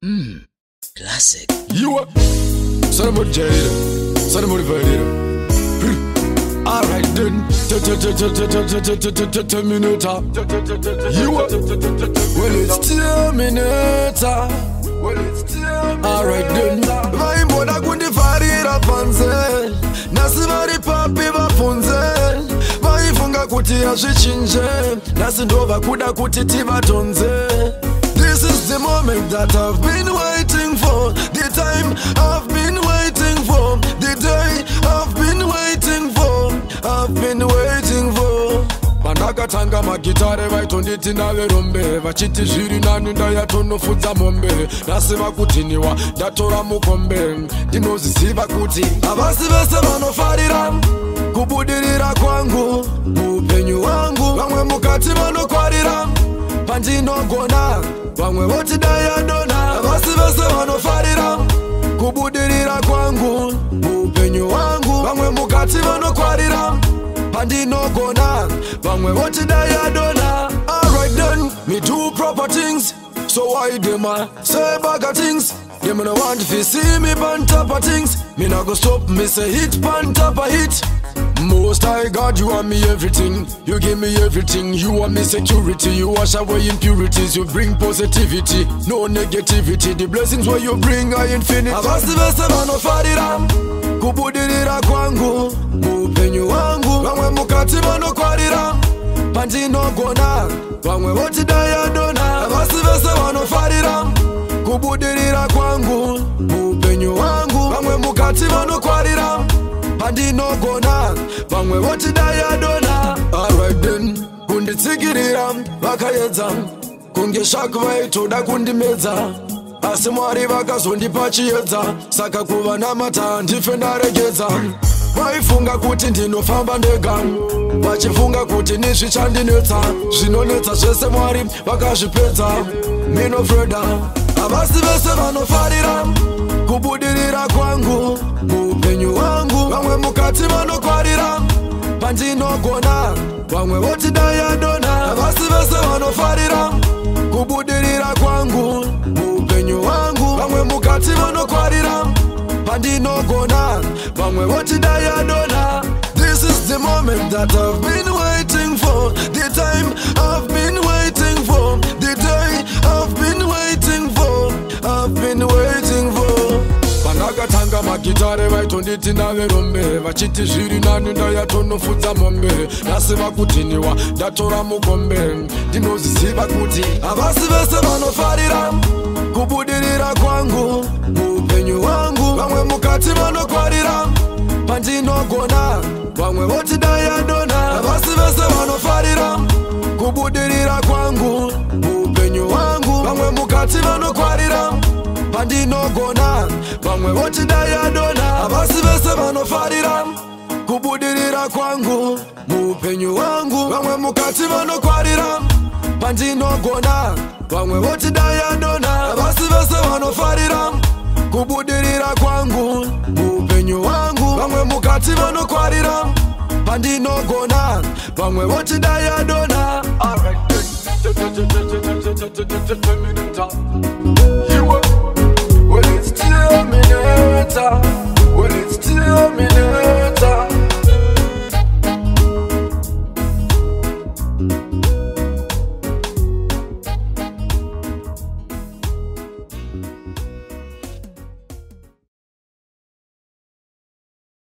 Classic. You are son of Jada, son of motivated. Alright then, Terminator. You are well, it's Terminator. Alright then, vaimboda kundifarira panze nasi vari papi vafunze vaifunga kuti hazvichinje nasi ndova kuda kuti tivatonze. This is the moment that I've been waiting for, the time I've been waiting for, the day I've been waiting for, I've been waiting for. Pandakatanga magitare vaitonditi naverombe vachiti zviri nani ndayatonofudza mombe nasi vakutiniwa ndatora mukombe ndinoziziva kuti havasi vese vanofarira kubudirira kwangu muupenyu wangu. Vamwe mukati vanokwarira pandinogona, vamwe voti dayadona. Havasi vese vanofarira kubudirira kwangu muupenyu wangu. Vamwe mukati vanokwarira pandinogona, vamwe voti dayadona. Alright then, me do proper things, so why them a say bugger things? Them no want to see me pan top of things. Me not go stop, me say hit pan top of hit. Most High God, you are me everything. You give me everything. You are me security. You wash away impurities. You bring positivity, no negativity. The blessings where you bring are infinite. Avasi vese vanofarira kubudirira kwangu muupenyu wangu. Vamwe mukati vanokwarira pandinogona, vamwe voti dayadona. Avasi vese vanofarira kubudirira kwangu muupenyu wangu. Vamwe mukati vanokwarira pandinogona, vamwe voti dayadona. Alright then, kunditsigirira vakaedza kunge shaku vaitoda kundimedza, asi Mwari vakazondipa chiedza, saka kuva namata ndife ndaregedza. Vaifunga kuti ndinofamba ndega, vachifunga kuti nizvichandinetsa, zvinonetsa zvese Mwari vakazvipedza. Mino Freda, havasi vese vanofarira kubudirira kwangu muupenyu wangu. Vamwe mukati vanokwarira pandinogona, vamwe voti dayadona. Havasi vese vanofarira kubudirira kwangu muupenyu wangu. Vamwe mukati vanokwarira pandinogona, vamwe voti dayadona. This is the moment that I've been waiting for, the time I've been waiting for, the day I've been waiting for, I've been waiting for. Pandakatanga magitare vaitonditi naverombe vachiti zviri nani ndayatonofudza mombe nasi vakutiniwa ndatora mukombe ndinoziziva kuti havasi vese vanofarira kubudirira kwangu muupenyu wangu. Vamwe mukati vanokwarira pandinogona, vamwe voti dayadona. Havasi vese vanofarira kubudirira kwangu muupenyu wangu. Vamwe mukati vanokwarira pandinogona, vamwe voti dayadona. Havasi vese vanofarira kubudirira kwangu muupenyu wangu. Vamwe mukati vanokwarira pandinogona, vamwe voti dayadona. Havasi vese vanofarira kubudirira kwangu muupenyu wangu. Vamwe mukati vanokwarira pandinogona, vamwe voti dayadona. Alright then, you are well, it's Terminator.